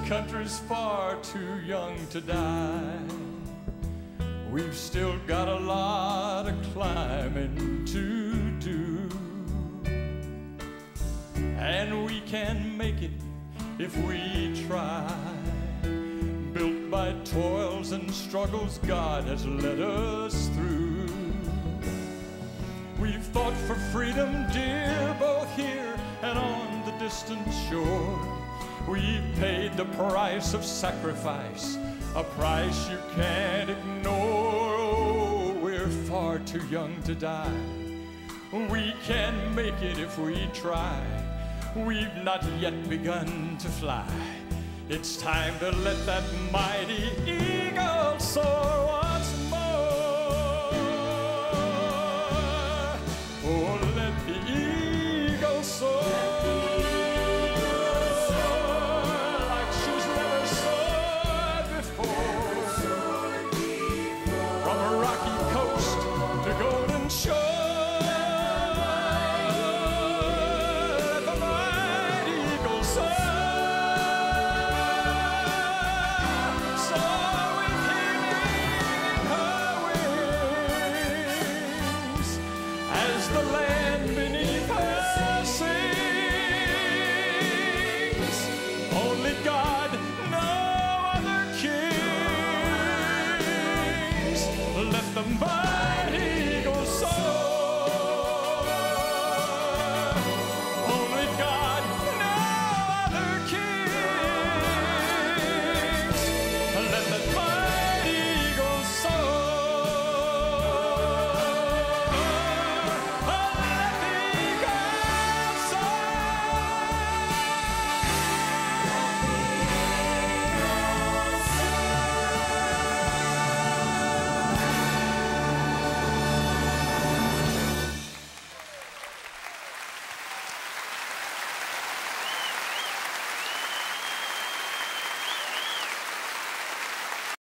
country's far too young to die. We've still got a lot of climbing to do, and we can make it if we try. Built by toils and struggles God has led us through. We've fought for freedom, dear, both here and on the distant shore. We've paid the price of sacrifice, a price you can't ignore. Oh, we're far too young to die. We can make it if we try. We've not yet begun to fly. It's time to let that mighty eagle soar once more. Oh, let the eagle soar. Like she's never soared before. From a rocky coast to golden shore. The land beneath her sings. Only God, no other kings. Let them burn.